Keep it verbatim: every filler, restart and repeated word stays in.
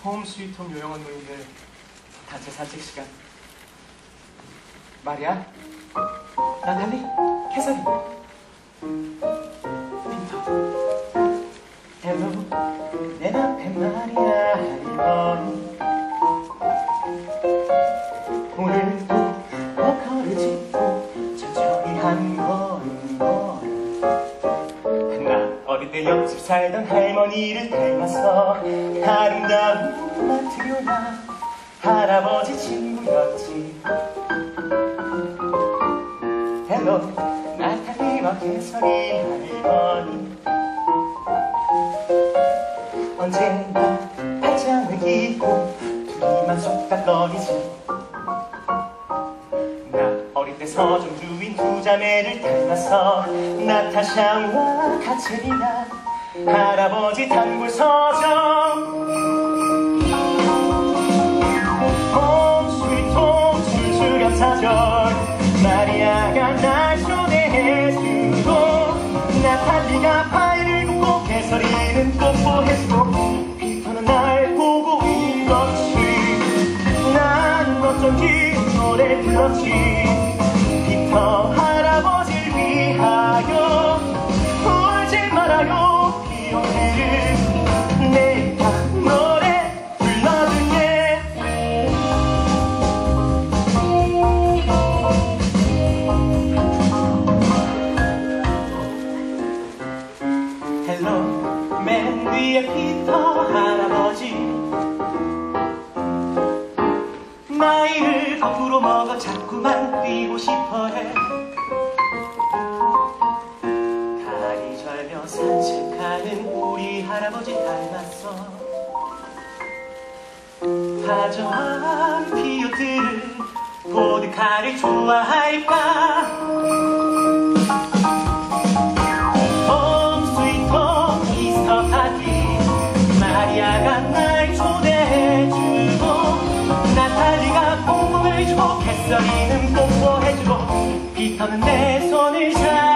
홈 스위트 홈 요양원 노인들 단체 산책 시간. 마리아, 나탈리, 캐서린, 빈터, 헬로, 내 남편 마리아 할머니. 오늘도 워커를 짚고 천천히 한 걸음 걸음. 나 어릴 때 옆집 살던 할머니를 닮았어. 아름다운 마트요나 할아버지 친구였지. 헬로, 나탈리와 캐서린 할머니. 언젠가 팔짱을 끼고 둘이만 속닥거리지. 나 어릴 때 서점주인 두 자매를 닮았어. 나타샤와 카체리나 할아버지 단골 서점. 홈 스위트 홈 출출한 사절. 마리아가 날 초대해주고 나탈리가 파이를 굽고 캐서린은 뽀뽀해주고 피터는 날 보고 울었지. 나는 어쩐지 노래 불렀지. 피터 할아버지를 위하여 울지 말아요 피오네를 내가 노래 불러줄게. 헬로, 맨 위에 피터 할아버지. 나이를 거꾸로 먹어 자꾸만 뛰고 싶어해. 다리 절며 산책하는 우리 할아버지 닮았어. 다정한 피오들은 보드카를 좋아할까. 홈 스위트 홈 이스터 파티. 마리아가 날 초대해주고 나탈리가 뽕뽕을 주고 캐서린은 뽀뽀해주고 피터는 내 손을 잡고